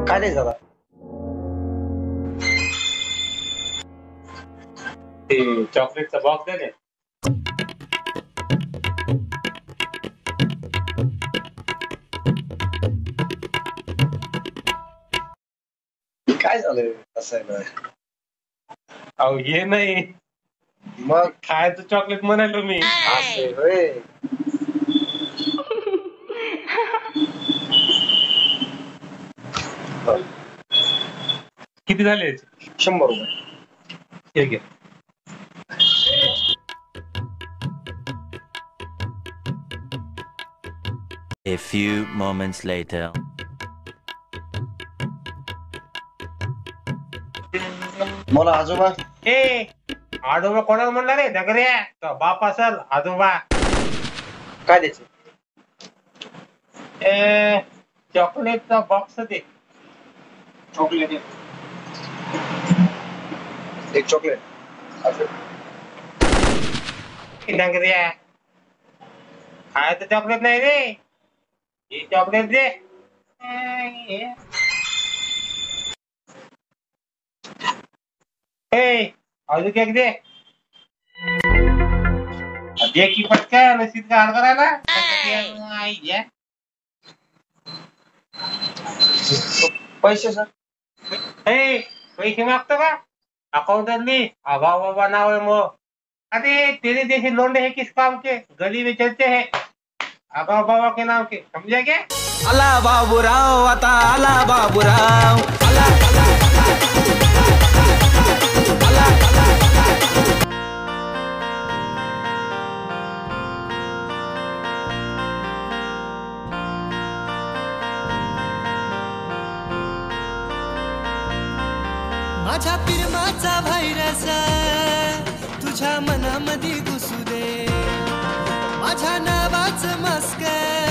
काय नाही झाला ते चॉकलेटचा बॉक्स दे रे. काय झालं असं आहे ना अहो हे नाही, मग खायचं चॉकलेट म्हणालो मी. असे होय किती झाले? 100 रुपये हे घे. A few moments later. मला आजोबा ए आजोबा कोणाला म्हणला रे? दगऱ्या तो बाप असल आजोबा. काय द्यायचं ए चॉकलेटचा बॉक्स दे. चॉकलेट एक चॉकलेट असं डंगऱ्या खायचं चॉकलेट नाही रे, हे चॉकलेट दे. ए अजून केक दे. दे की पटकन नसीब घाण करायला. पैसे सर ए पैसे मागतो का अकाउंटली? अभाव बाबा नाव है मो. अरे तेरे जैसे लोंडे हैं किस काम के? गली में चलते हैं अभाव बाबा के नाम के, समझे क्या? आला बाबूराव, आता आला बाबूराव. माझ्या प्रेमाचा व्हायरस तुझ्या मनामध्ये घुसू दे. माझ्या नावाचं मस्क